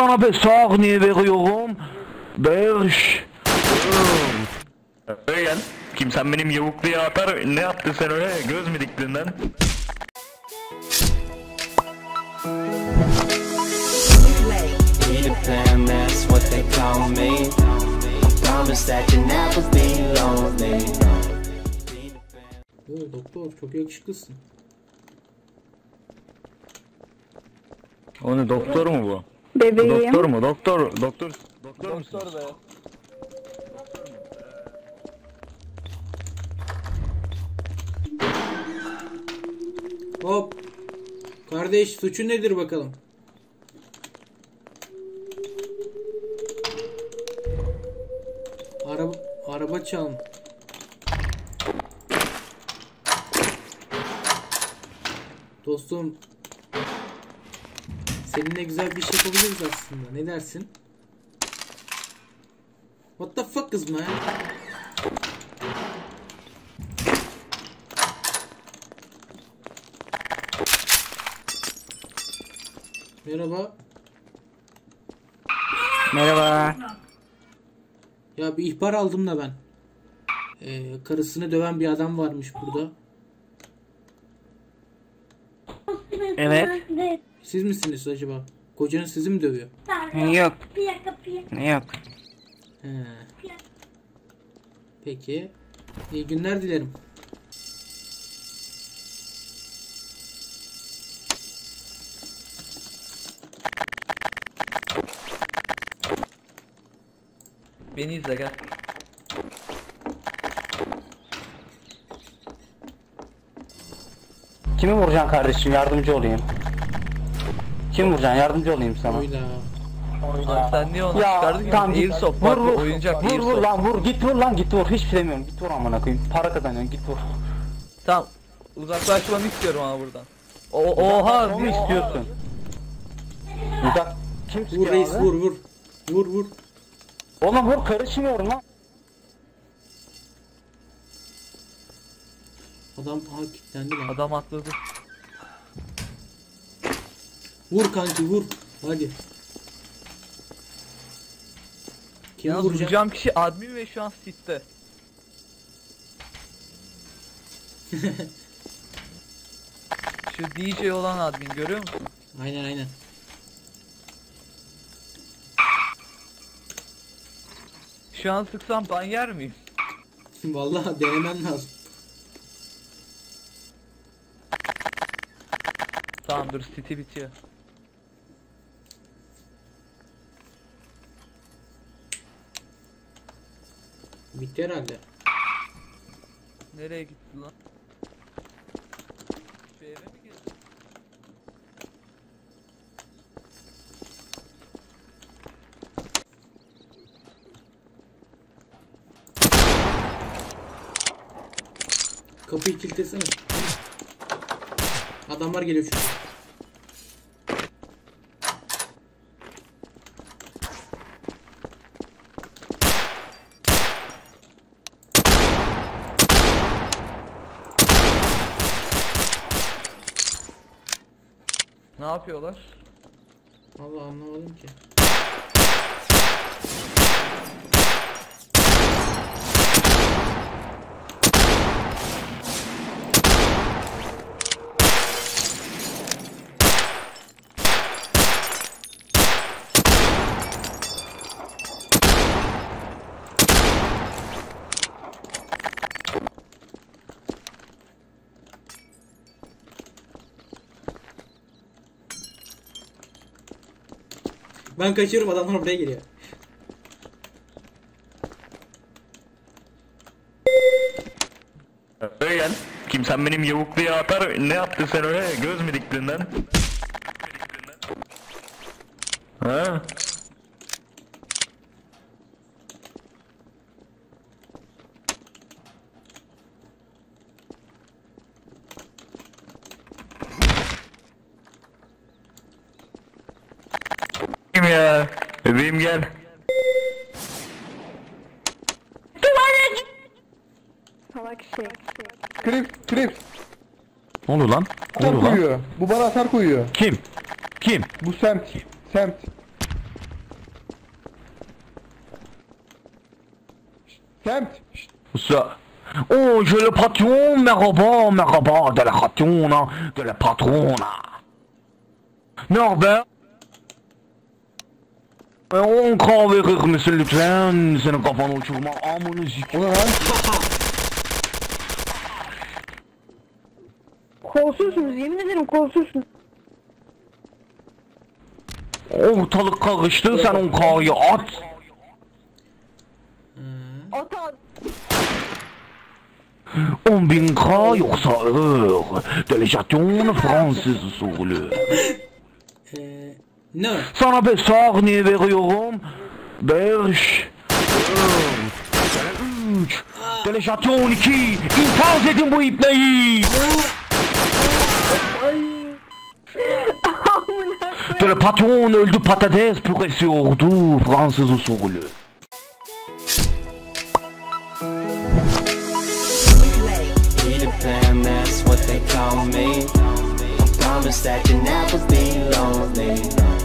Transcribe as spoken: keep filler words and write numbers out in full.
sana bir saniye veriyorum. Beş. Öyle gel. Kimsen benim yavukluya atar. Ne yaptı sen öyle? Göz mü diktin lan? Peter Pan, that's what they call me. Promise that you never be lonely. Oo, doktor çok yakışıklısın. O ne, doktor mu bu? Bebeğim. Doktor mu? Doktor, doktor, doktor musun? Doktor be. Hop. Kardeş suçun nedir bakalım? Araba araba çalma. Dostum, seninle güzel bir şey yapabiliriz aslında. Ne dersin? What the fuck is man? Merhaba. Merhaba. Ya bir ihbar aldım da ben. Ee, karısını döven bir adam varmış burada. Evet. Siz misiniz acaba? Kocanız sizi mi dövüyor? Yok. Yok. He. Peki. İyi günler dilerim. Beni izle gel. Kimi vuracaksın kardeşim? Yardımcı olayım. Kim vuracaksın? Yardımcı olayım sana. Oyda. Abi sen niye onu Ya çıkardın ki? tamam git. Airsoft Vur bak bu vur. oyuncak Vur vur Airsoft. lan vur. Git vur lan git vur. Hiçbir şey demiyorum. Git vur amına koyayım. Para kazanıyorsun git vur. Tamam. Uzaklaşmanı istiyorum ama buradan. O oha Onu bir istiyorsun. Uzak. Kim Vur sıkıyor reis, abi? vur vur. Vur vur. Oğlum vur, karışmıyorum lan. Adam aha kilitlendi lan. adam atladı. Vur kanki vur. Hadi. Kim Yalnız vuracak? vuracağım kişi admin ve şu an sitte. Şu D J olan admin görüyor musun? Aynen aynen. Şu an sıksam ban yer miyim? Vallahi denemen lazım. Tamam dur, city bitiyor. Bitti herhalde. Nereye gitti lan? Şu eve mi girdi? Kapıyı kilitlesene. Adamlar geliyor çünkü. Ne yapıyorlar? Vallahi anlamadım ki. Ben kaçıyorum, adamlar buraya geliyor. Öyle gel. Kimsen benim yavukluya atar. Ne yaptı sen öyle? Göz mü diktin lan? Ha? Kim ya? Bebeğim gel. Salak şey. Krip, krip. Ne oluyor lan? Ne Hasar oluyor lan? koyuyor. Bu bana hasar koyuyor. Kim? Kim? Bu semt. Semt. Semt. Şşt. Ça. Oh, je le patron, merhaba, merhaba, de la patrona, de la patrona. Norbert. On kahve verir misin lütfen? Senin kafanı uçurma, amını sik. O ne lan? Kolsuzsunuz, yemin ederim kolsuzsunuz. Ortalık karıştı, sen on kahveyi at. At abi. on bin K yoksa ağır. Delegasyon Fransız usulü. Ee, ne? Sana beş saniye veriyorum. Beş. Dört. Üç. Delegasyon iki. İnfaz edin bu ipneyi. Dele patron öldü, patates püresi oldu. Fransız usulü. Peter Pan, that's what they call me. I promise that you'll never be lonely.